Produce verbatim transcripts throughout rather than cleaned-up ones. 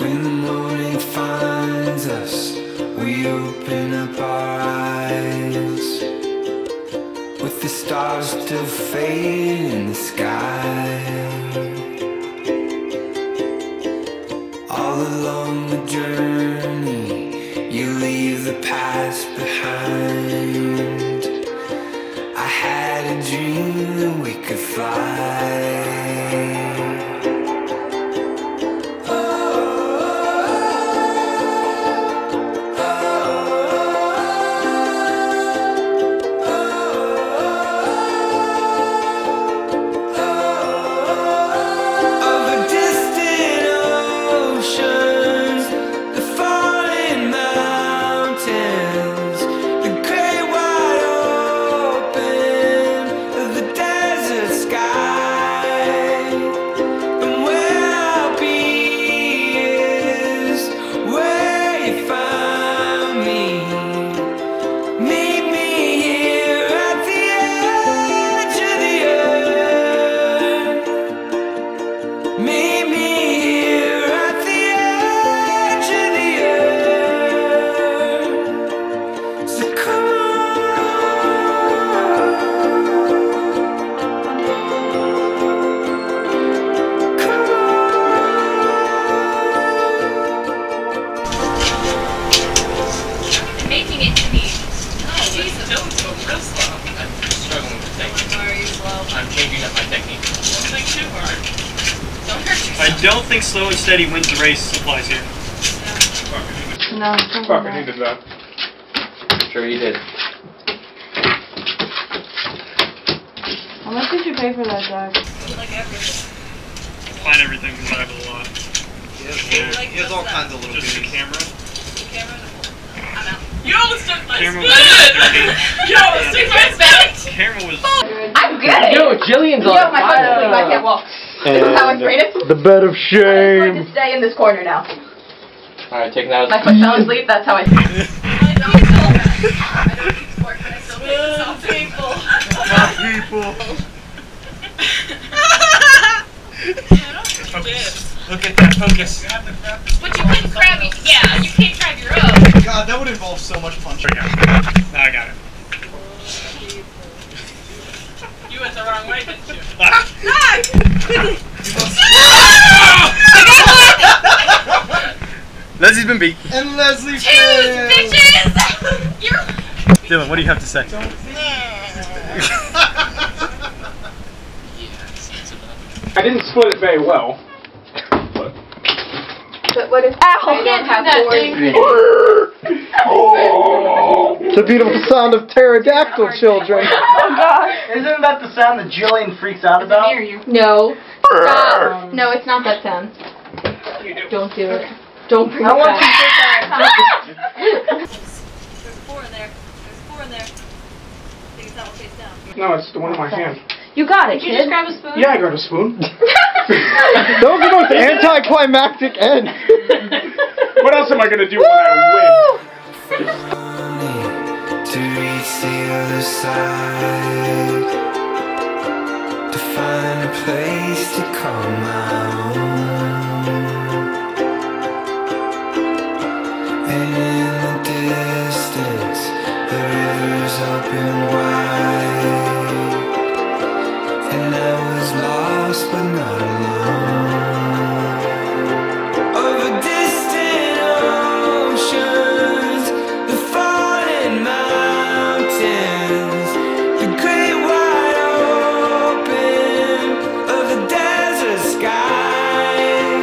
When the morning finds us, we open up our eyes, with the stars still fading in the sky. All along the journey, you leave the past behind. I had a dream that we could fly. I don't think slow and steady wins the race applies here. No. Fucking he did that. Sure you did. How much did you pay for that, Jack? Like everything. Find everything because I have a lot. He has, little, like he has all kinds of little Just the goodies. camera. The camera and the I'm out. You almost took my Camera spoon! was You almost took my spoon! Camera was. I'm good! Yo, Jillian's on Yo, my foot's asleep, I can't walk. This is how it's rated. The bed of I'm going shame. to stay in this corner now. Alright, taking out. My foot fell asleep, that's how I... I don't feel bad. I don't keep sport, but I still think it's all people. My people. Focus. Look at that focus. But you couldn't grab it. Yeah, you can't grab your own. God, that would involve so much punching. Now I got it. You went the wrong way, didn't you? Leslie's been beat. And Leslie Choose, fails. bitches! You're... Dylan, what do you have to say? I didn't split it very well. But, But what if I don't have boards? it's a beautiful sound of pterodactyl children. Oh god. Isn't that the sound that Jillian freaks out about? No. Stop. No, it's not that sound. Don't do it. Don't bring I it want you to back. take that. There's four in there. There's four in there. I think it's that one face down. No, it's the one in my hand. You got it, Did you kid. just grab a spoon? Yeah, I got a spoon. That was the most anticlimactic end. What else am I gonna do when I win? To reach the other side, to find a place to call my own. And in the distance, the river's open wide, and I was lost but not alone. Over distant oceans, the falling mountains, the great wide open of the desert sky.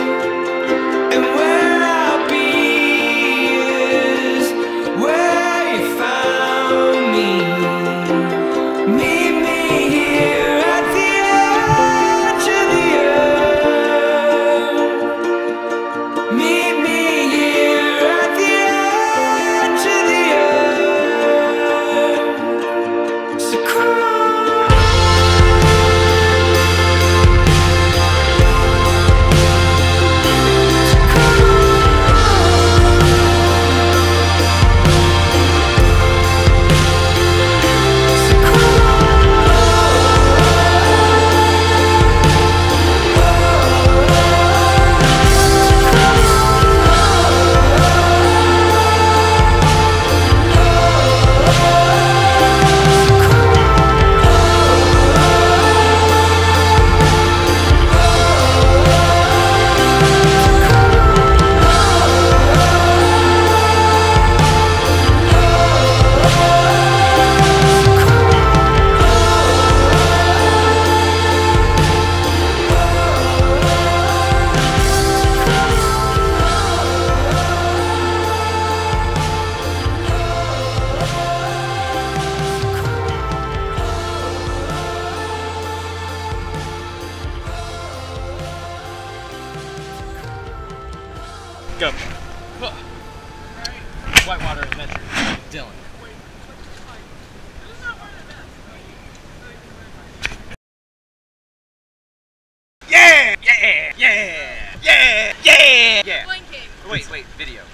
Go. Whitewater Elementary. Dylan. Yeah! Yeah! Yeah! Yeah! Yeah! Yeah! Blinking. Wait, wait, video.